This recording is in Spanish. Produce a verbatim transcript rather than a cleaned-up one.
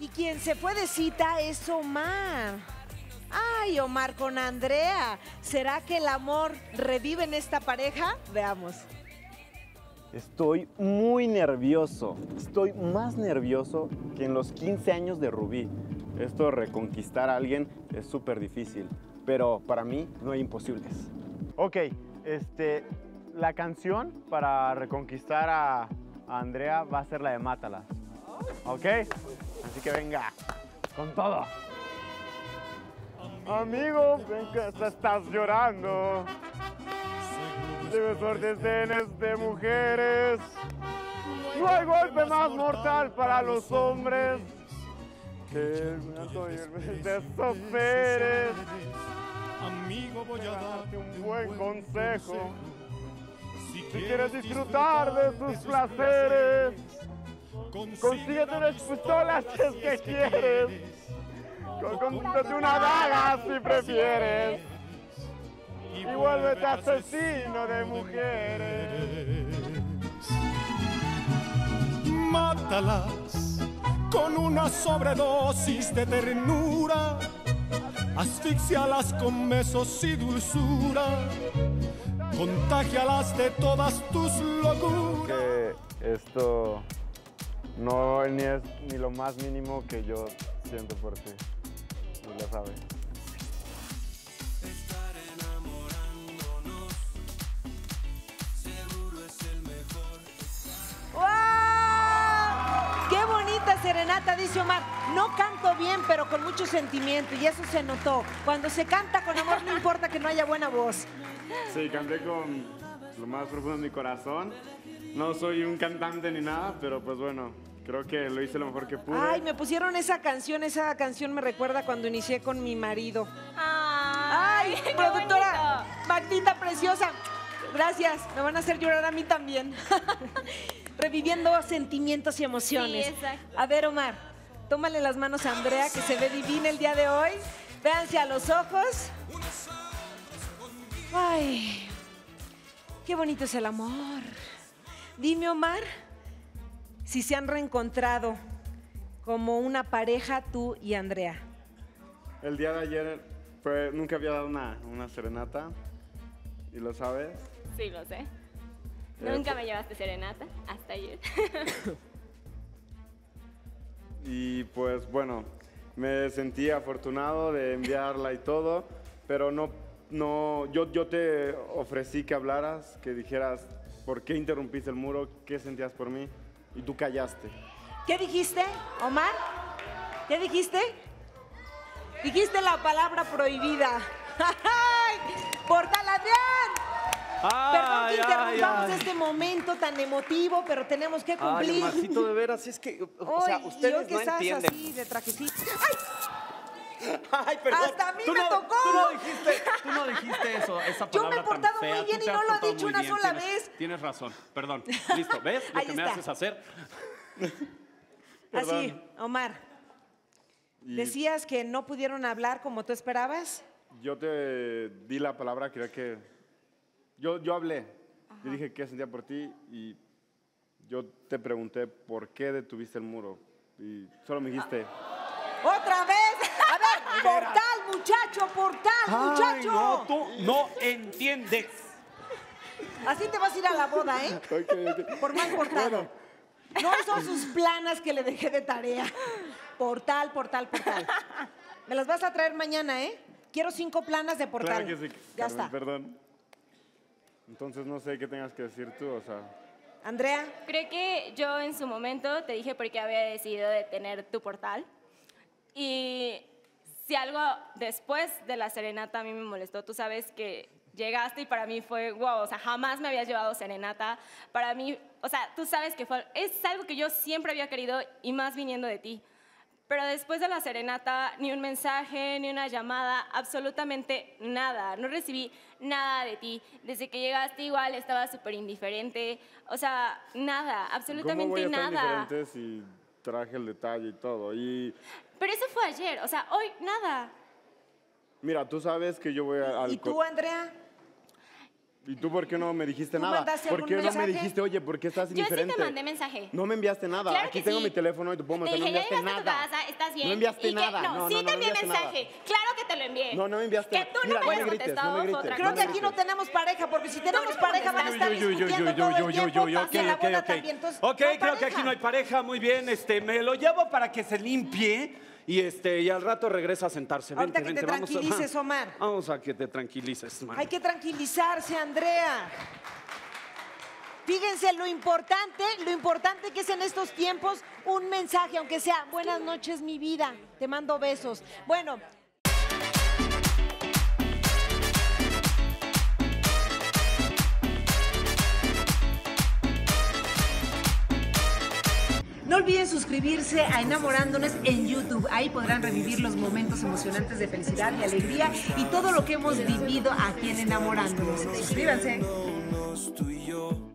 Y quien se fue de cita es Omar. Ay, Omar con Andrea. ¿Será que el amor revive en esta pareja? Veamos. Estoy muy nervioso. Estoy más nervioso que en los quince años de Rubí. Esto de reconquistar a alguien es súper difícil, pero para mí no hay imposibles. Ok, este, la canción para reconquistar a, a Andrea va a ser la de Mátala. ¿Ok? Así que venga, con todo. Amigo, ven que estás llorando. Debes órdenes de mujeres. No hay golpe más mortal para los hombres que el llanto y el beso de esos seres. Amigo, voy a darte un buen consejo. Si quieres disfrutar de tus placeres, consíguete unas pistolas si es que quieres. Cómprate una daga si prefieres. Y vuélvete asesino de mujeres. Mátalas con una sobredosis de ternura. Asfixialas con besos y dulzura. Contágialas de todas tus locuras. Que esto no ni es ni lo más mínimo que yo siento por ti. Tú lo sabes. Estar enamorándonos, seguro es el mejor. ¡Wow! ¡Qué bonita serenata! Dice Omar. No canto bien, pero con mucho sentimiento, y eso se notó. Cuando se canta con amor, no importa que no haya buena voz. Sí, canté con lo más profundo de mi corazón. No soy un cantante ni nada, pero pues bueno, creo que lo hice lo mejor que pude. Ay, me pusieron esa canción, esa canción me recuerda cuando inicié con mi marido. Ay, Ay, qué productora bonito. Magdita preciosa. Gracias, me van a hacer llorar a mí también. Reviviendo sentimientos y emociones. Sí, exacto. A ver, Omar, tómale las manos a Andrea, que se ve divina el día de hoy. Véanse a los ojos. Ay, qué bonito es el amor. Dime, Omar, si se han reencontrado como una pareja tú y Andrea. El día de ayer fue, nunca había dado una, una serenata, y lo sabes. Sí, lo sé. Eh, Nunca me llevaste serenata, hasta ayer. Y pues bueno, me sentí afortunado de enviarla y todo, pero no, no, yo, yo te ofrecí que hablaras, que dijeras por qué interrumpiste el muro, qué sentías por mí, y tú callaste. ¿Qué dijiste, Omar? ¿Qué dijiste? Dijiste la palabra prohibida. ¡Ay! ¡Portal Adrián! Perdón que interrumpamos este momento tan emotivo, pero tenemos que cumplir. Ay, Omarcito, de veras, es que, o sea, Ay, ustedes yo que no estás entienden. así de trajecito. ¡Ay! Ay, perdón. ¡Hasta a mí Tú me no- tocó! Tú no dijiste, tú no dijiste eso, esa Yo me palabra he portado tan fea. muy bien Tú y te no has lo he portado dicho muy una bien, sola tienes- vez. Tienes razón, perdón. Listo, ¿ves lo Ahí que me está. haces hacer? Así, Omar. Y Decías que no pudieron hablar como tú esperabas. yo te di la palabra, quería que... Yo, yo hablé, yo dije qué sentía por ti, y yo te pregunté por qué detuviste el muro, y solo me dijiste... ¡Otra vez! A ver, portal, muchacho, portal, muchacho. no, tú no entiendes. Así te vas a ir a la boda, ¿eh? Ok, ok. Por mal portado. No son sus planas que le dejé de tarea. Portal, portal, portal. Me las vas a traer mañana, ¿eh? Quiero cinco planas de portal. Claro que sí, Ya Carmen, está. perdón. Entonces no sé qué tengas que decir tú, o sea... Andrea, Creo que yo en su momento te dije por qué había decidido detener tu portal. Y si algo después de la serenata a mí me molestó, tú sabes que llegaste y para mí fue wow, o sea, jamás me habías llevado serenata. Para mí, o sea, tú sabes que fue, es algo que yo siempre había querido y más viniendo de ti. Pero después de la serenata, ni un mensaje, ni una llamada, absolutamente nada. No recibí nada de ti. Desde que llegaste igual estaba súper indiferente. O sea, nada, absolutamente ¿Cómo voy a estar nada. indiferente si traje el detalle y todo? Y Pero eso fue ayer, o sea, hoy nada. mira, tú sabes que yo voy a- al... ¿y tú, Andrea? ¿Y tú por qué no me dijiste ¿Tú nada? mandaste ¿Por algún qué no mensaje? me dijiste, oye, por qué estás Yo sí indiferente? te mandé mensaje. No me enviaste nada. Claro Aquí que tengo sí. mi teléfono y te puedo Te mostrar, no dije, ya enviaste llegaste a tu nada. casa, estás bien. No enviaste y que, nada. No, No, sí no, no, te no envié enviaste mensaje. Claro que te lo envié. No, no me enviaste Que nada. tú no Mira, me no hayas me grites, contestado no me fue grites, otra Creo no que me cosa. aquí no tenemos pareja, porque si tenemos no me pareja van a estar contestaste. Uy, uy, uy, discutiendo uy, todo uy, el uy, tiempo, uy, uy, y en la ok, boda ok, también. Entonces, ok. Ok, no hay creo que aquí pareja. no hay pareja, muy bien. Este, me lo llevo para que se limpie y este y al rato regresa a sentarse. Ahorita Vente, que te vente, vamos a- tranquilices, Omar. Vamos a que te tranquilices, man. Hay que tranquilizarse, Andrea. Fíjense lo importante, lo importante que es en estos tiempos un mensaje, aunque sea buenas noches, mi vida, te mando besos. Bueno. No olviden suscribirse a Enamorándonos en YouTube. Ahí podrán revivir los momentos emocionantes de felicidad y alegría y todo lo que hemos vivido aquí en Enamorándonos. Suscríbanse. Tú y yo.